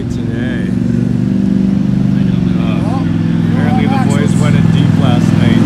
today. Apparently the boys went in deep last night.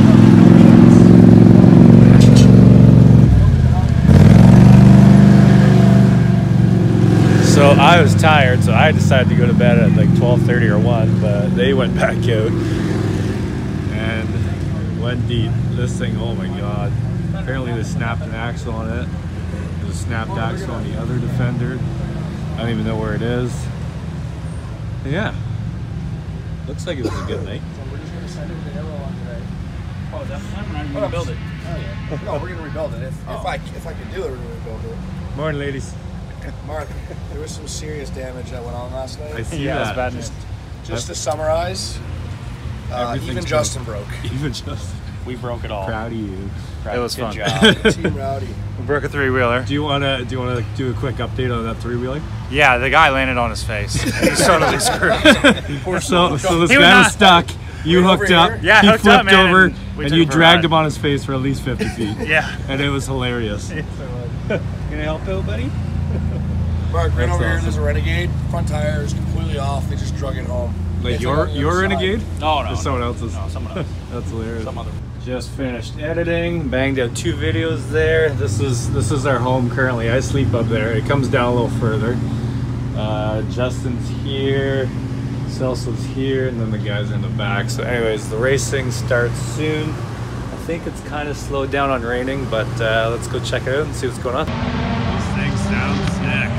So I was tired, so I decided to go to bed at like 12:30 or 1, but they went back out and went deep. This thing, oh my god. Apparently they snapped an axle on it. There's a snapped axle on the other Defender. I don't even know where it is. Yeah. Looks like it was a good night. So we're just gonna send it to Arrow on today. Oh, definitely. We're not even gonna rebuild it. Oh yeah. No, we're gonna rebuild it. If I can do it, we're gonna rebuild it. Morning, ladies. Mark, there was some serious damage that went on last night. I see Yeah, that. it's bad news. Just to summarize, even Justin broke. Even Justin. We broke it all. Proud of you. It was Good fun. job. Team Rowdy. We broke a three-wheeler. Do you wanna do a quick update on that three-wheeler? Yeah, the guy landed on his face. He's totally screwed. So this He was guy not- was stuck. You Right hooked over up. here? Yeah, he hooked flipped up, man, over, and we and took you him for a dragged ride. him on his face for at least 50 feet. Yeah. And it was hilarious. Gonna help out, buddy? Mark, right That's over here, awesome. there's a Renegade. Front tire is completely off. They just drug it home. Like It's your on the other Renegade? side. No, no. Or someone else's? No, someone else. That's hilarious. Some other. Just finished editing, banged out 2 videos there. This is our home currently. I sleep up there. It comes down a little further. Justin's here, Celso's here, and then the guys are in the back. So anyways, the racing starts soon. I think it's kind of slowed down on raining, but let's go check it out and see what's going on. This thing sounds sick.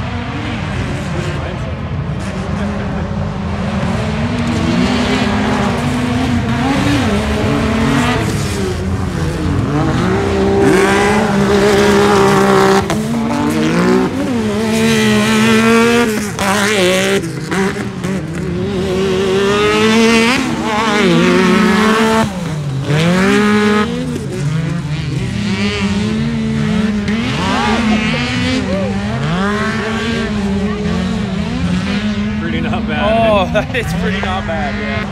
Pretty not bad. Oh, it's pretty not bad, yeah.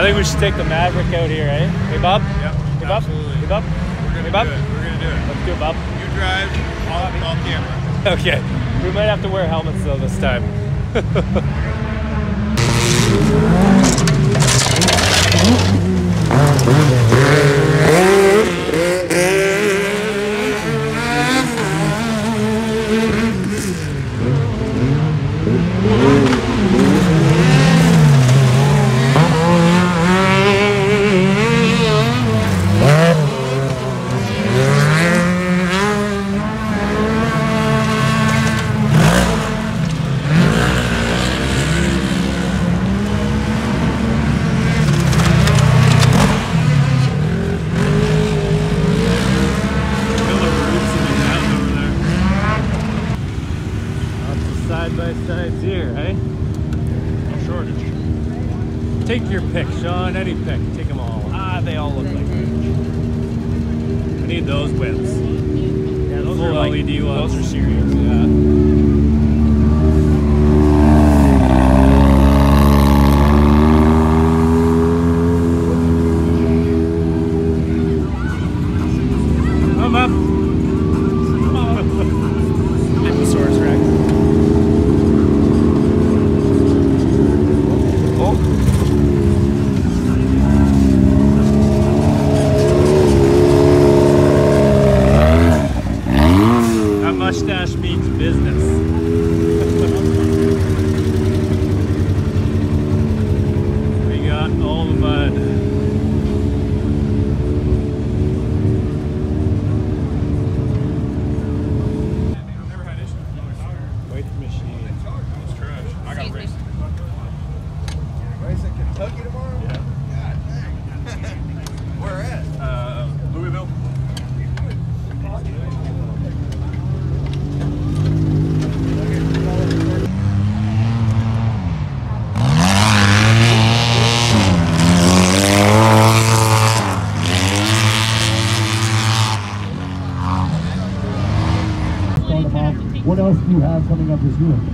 think we should take the Maverick out here, eh? Hey, Bob? Yep, Hey, Bob? absolutely. Hey, Bob? We're Hey, gonna Bob? do it. We're gonna do it. Let's do it, Bob. You drive, I'll camera. Okay. We might have to wear helmets though this time. Side-by-sides here, eh? No shortage. Take your pick, Sean. Any pick. Take them all. Ah, they all look like Ridge. I need those whips. Yeah, those Full are like LED ones. Those are serious. Yeah. Come up. Source Rex. That mustache means business. We got all the mud. Never had issues with my tire. White machine. It's trash. I got racing. Race in Kentucky tomorrow? Yeah. God dang. Where at? Louisville. What else do you have coming up this year?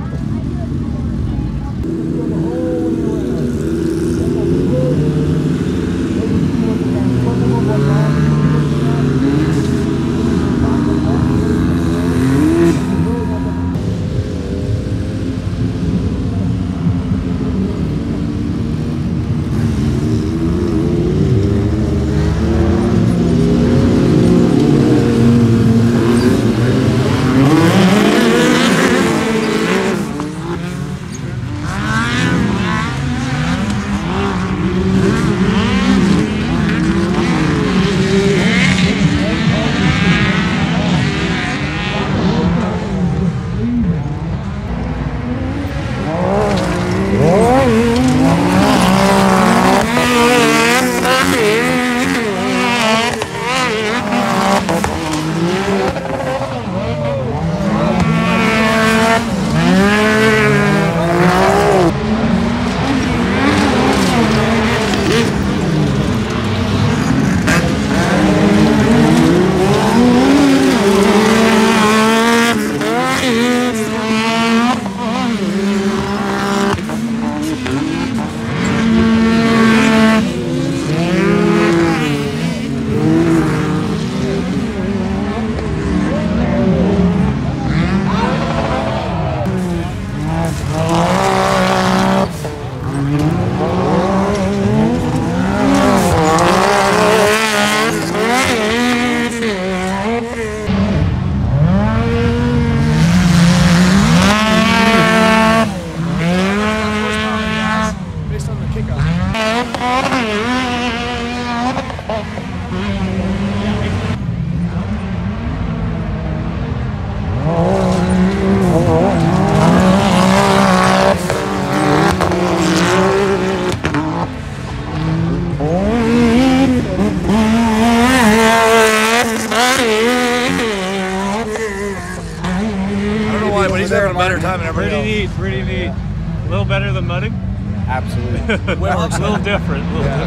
having a better time than everybody else. Pretty neat. A little better than mudding? Absolutely. Well, a little different.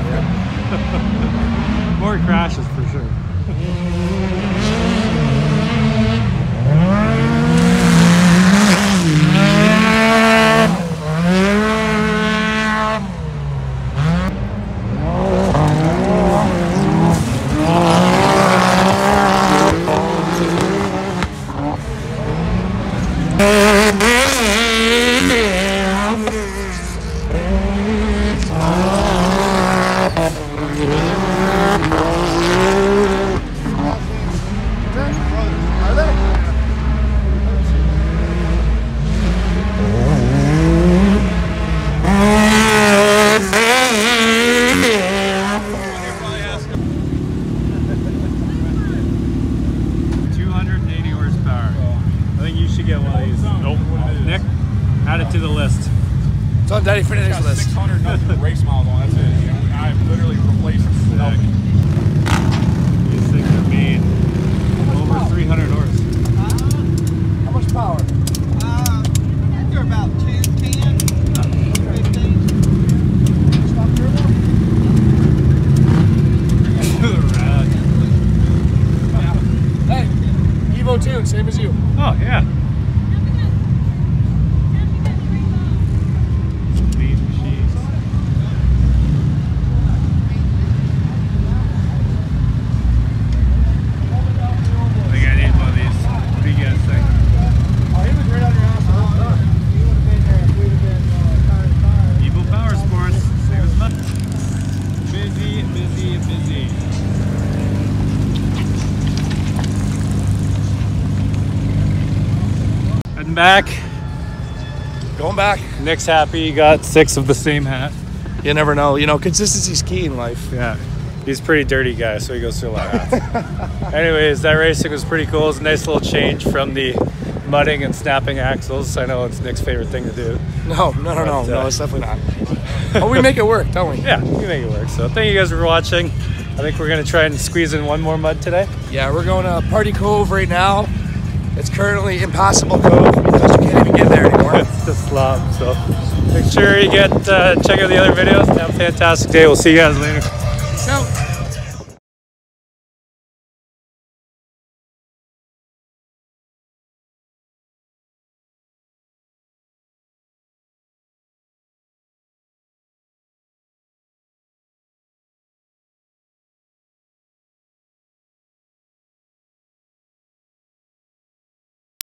More crashes for sure. Nope. Nick, add it to the list. It's on Daddy Fernandez's Got list. 600 nothing race miles on. That's it. You know, I've literally replaced Sick. These things are made over 300 horse. How much power? They're about 10, 15. Stop turbo? Rad. Hey, Evo Tune, same as you. Oh yeah. Speed machines. I think I need one of these. What do you guys think? Oh, he was right on your ass the whole time. He would have been there if we'd have been tire to tire. Evo Power Sports. Same as mine. Busy, busy, busy. Heading back. Going back. Nick's happy. He got 6 of the same hat. You never know. You know, consistency's key in life. Yeah. He's a pretty dirty guy, so he goes through a lot of hats. Anyways, that racing was pretty cool. It was a nice little change from the mudding and snapping axles. I know it's Nick's favorite thing to do. No, it's definitely not. But we make it work, don't we? Yeah, we make it work. So thank you guys for watching. I think we're going to try and squeeze in one more mud today. Yeah, we're going to Party Cove right now. It's currently Impossible Cove because you can't even get there anymore. It's the slop. So make sure you check out the other videos. Have a fantastic day. We'll see you guys later.